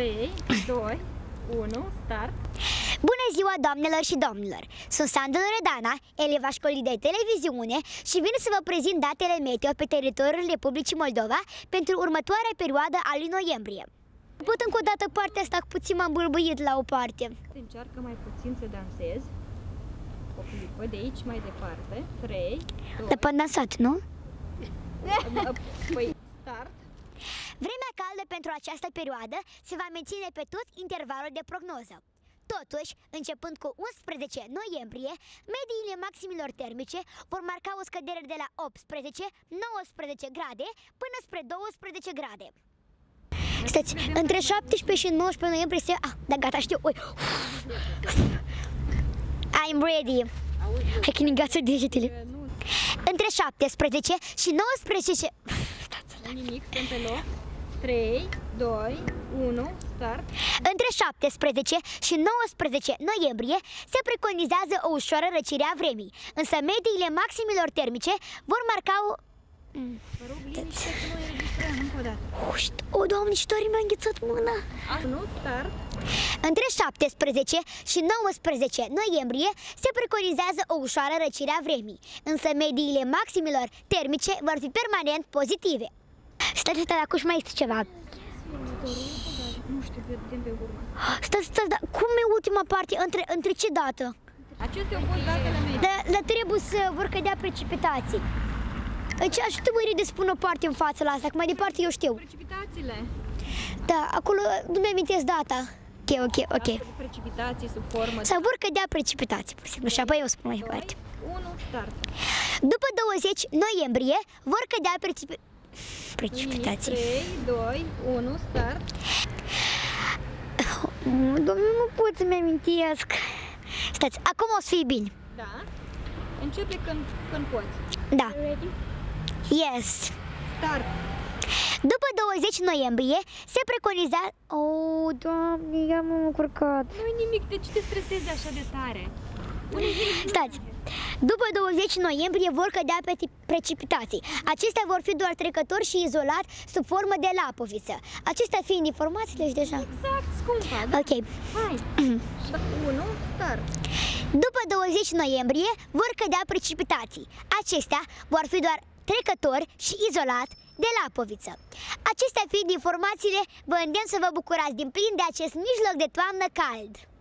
3, 2, 1, start! Bună ziua, doamnelor și domnilor! Sunt Sandu Loredana, eleva școlii de televiziune și vin să vă prezint datele meteo pe teritoriul Republicii Moldova pentru următoarea perioadă a lui noiembrie. Pot încă o dată partea asta, puțin m-am bâlbâit la o parte. Încearcă mai puțin să dansezi. O clipă, de aici mai departe. 3, 2... Dar p-am dansat, nu? Păi, start! Vremea caldă pentru această perioadă se va menține pe tot intervalul de prognoză. Totuși, începând cu 11 noiembrie, mediile maximilor termice vor marca o scădere de la 18-19 grade până spre 12 grade. Stați, între 17 și 19 noiembrie se... da, gata, știu. Ui. I'm ready. Hai că ne-ngață degetele. Între 17 și 19... Nimic, stăm pe loc. 3, 2, 1, start! Între 17 și 19 noiembrie se preconizează o ușoară răcire a vremii, însă mediile maximilor termice vor marca o... Vă rog, liniște că noi înregistrăm încă o dată. O, Doamne, și tare mi-a înghețat mâna! Nu, start! Între 17 și 19 noiembrie se preconizează o ușoară răcire a vremii, însă mediile maximilor termice vor fi permanent pozitive. Stai, acum mai este ceva. Nu știu, vedem pe urmă. Stai, dar cum e ultima parte? Între ce dată? Acestea au fost datele mele. Dar trebuie să vor cădea precipitații. Deci ajută mă de spun o parte în fața la asta, că mai departe eu știu. Precipitațiile. Da, acolo nu mi-amintesc data. Ok. Precipitații sub formă. Sau vor cădea precipitații, pur și simplu, și apoi eu spun mai departe. 1, start! După 20 noiembrie vor cădea precipitații. 3, 2, 1, start! Doamne, nu pot să-mi amintesc. Stați, acum o să fie bine. Da. Începe când poți. Da. Ready? Yes. Start! După 20 noiembrie se preconiza... Oh, Doamne, i-am încurcat. Nu-i nimic, de ce te stresezi așa de tare? Stați. După 20 noiembrie vor cădea precipitații. Acestea vor fi doar trecători și izolat sub formă de lapoviță. Acestea fiind informațiile și deja... Exact, scumpa, da? Ok. Hai! 1, start! După 20 noiembrie vor cădea precipitații. Acestea vor fi doar trecători și izolat de lapoviță. Acestea fiind informațiile, vă îndemn să vă bucurați din plin de acest mijloc de toamnă cald.